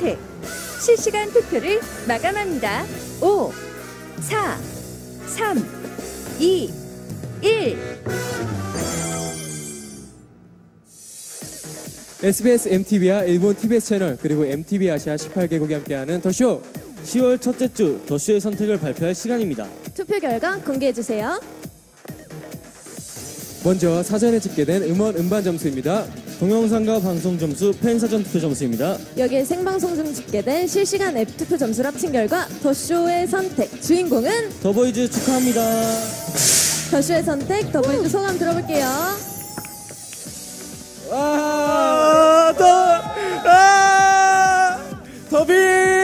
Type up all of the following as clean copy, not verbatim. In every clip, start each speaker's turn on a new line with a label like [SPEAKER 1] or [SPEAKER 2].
[SPEAKER 1] 선택. 실시간 투표를 마감합니다. 5, 4, 3, 2, 1.
[SPEAKER 2] SBS MTV와 일본 TBS 채널 그리고 MTV 아시아 18개국이 함께하는 더쇼
[SPEAKER 3] 10월 첫째 주 더쇼의 선택을 발표할 시간입니다.
[SPEAKER 4] 투표 결과 공개해주세요.
[SPEAKER 2] 먼저 사전에 집계된 음원 음반 점수입니다.
[SPEAKER 3] 동영상과 방송 점수, 팬사전 투표 점수입니다.
[SPEAKER 4] 여기에 생방송 중 집계된 실시간 앱 투표 점수를 합친 결과 더쇼의 선택 주인공은
[SPEAKER 3] 더보이즈 축하합니다.
[SPEAKER 4] 더쇼의 선택 더보이즈 소감 들어볼게요.
[SPEAKER 5] 더비!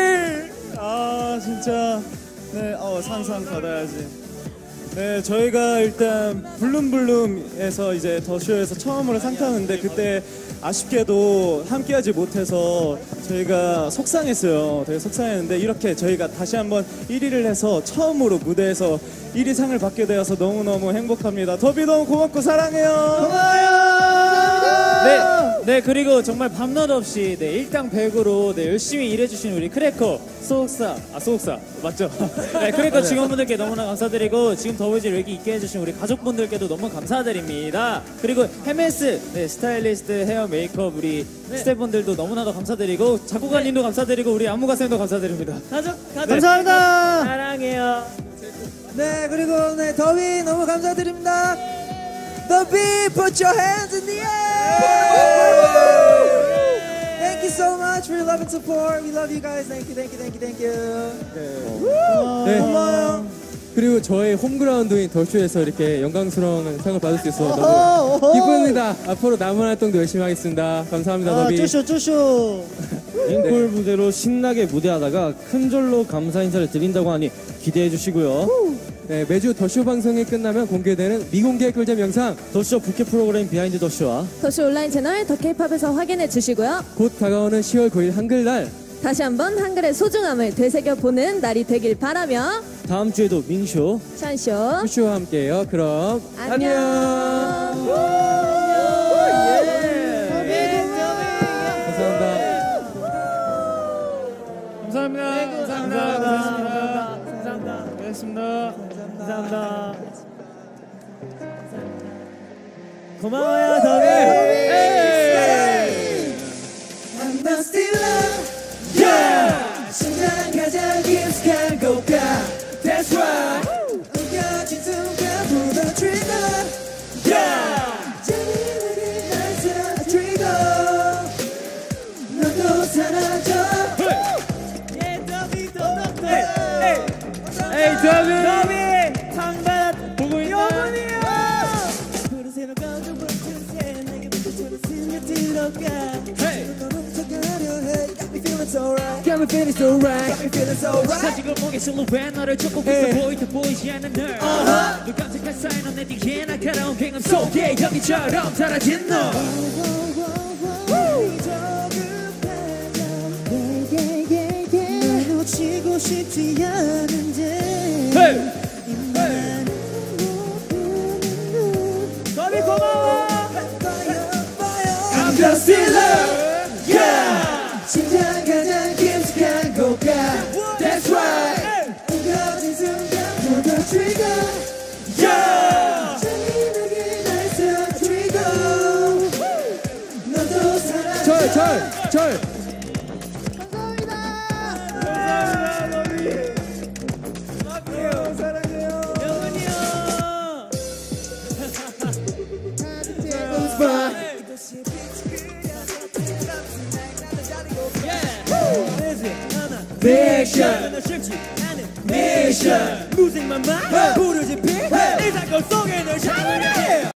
[SPEAKER 5] 진짜 네, 상상 받아야지. 네, 저희가 일단 블룸블룸에서 이제 더쇼에서 처음으로 상 타는데 그때 아쉽게도 함께하지 못해서 저희가 속상했어요. 되게 속상했는데 이렇게 저희가 다시 한번 1위를 해서 처음으로 무대에서 1위 상을 받게 되어서 너무너무 행복합니다. 더비 너무 고맙고 사랑해요. 고마워요.
[SPEAKER 6] 네, 그리고 정말 밤낮 없이 일당 100으로 열심히 일해주신 우리 크래커 소속사 맞죠? 네, 크래커 직원분들께 너무나 감사드리고 지금 더보이즈를 여기 있게 해주신 우리 가족분들께도 너무 감사드립니다. 그리고 MS 스타일리스트, 헤어, 메이크업 우리 스태프분들도 너무나도 감사드리고 작곡가님도 감사드리고 우리 안무가쌤도 감사드립니다. 가족
[SPEAKER 7] 감사합니다.
[SPEAKER 6] 사랑해요.
[SPEAKER 7] 네, 그리고 더비 너무 감사드립니다. 더비 put your hands in the air. Thank you so much for your love and support. We love you guys. Thank you.
[SPEAKER 2] 네.
[SPEAKER 7] 고마워요.
[SPEAKER 2] 그리고 저의 홈그라운드인 더쇼에서 이렇게 영광스러운 상을 받을 수 있어서 너무 기쁩니다. 앞으로 남은 활동도 열심히 하겠습니다. 감사합니다. 더비.
[SPEAKER 7] 쪼쇼.
[SPEAKER 3] 앵콜 무대로 신나게 무대하다가 큰 절로 감사 인사를 드린다고 하니 기대해 주시고요.
[SPEAKER 2] 네, 매주 더쇼 방송이 끝나면 공개되는 미공개 꿀잼 영상
[SPEAKER 3] 더쇼 부캐 프로그램 비하인드 더쇼와
[SPEAKER 4] 더쇼 온라인 채널 더 K-팝에서 확인해 주시고요.
[SPEAKER 2] 곧 다가오는 10월 9일 한글날
[SPEAKER 4] 다시 한번 한글의 소중함을 되새겨보는 날이 되길 바라며
[SPEAKER 3] 다음 주에도 민쇼
[SPEAKER 4] 샨쇼
[SPEAKER 2] 푸쇼와 함께해요. 그럼
[SPEAKER 4] 안녕.
[SPEAKER 6] 감사합니다.
[SPEAKER 7] 고마워요, 더비. I'm not still love. Yeah. 심장 가장 깊숙한 고가. That's right. 우겨진 순간 pull the trigger. Yeah. 잔인하게 날 쏴 trigger. 너도 사라져. Yeah, 더비 더.
[SPEAKER 6] 에이 더비 상반 보고 있나?
[SPEAKER 7] 영원이야. 푸른새로 거저 붙은 내게 빛처럼 스며들어가. Got me feeling so right.
[SPEAKER 6] 사지고 목에 실루엣 너를 쫓고 있어 보이도 보이지 않는 널 눈 깜짝할 사이 넌 내 뒤에 날카로운 횡함 속에 연기처럼 사라진 너 날 놓치고 싶지 않은데 더비 고마워.
[SPEAKER 7] I'm just in love. Yeah. 심장 가장 깊숙한 고가. That's right. 우겨진 순간 pull the trigger. Yeah. 잔인하게 날 쏴 trigger. 너도 사랑해.
[SPEAKER 2] 절.
[SPEAKER 7] Mission. Losing my mind. 부르지 피. 이 사건 속에 널 잡으려 해.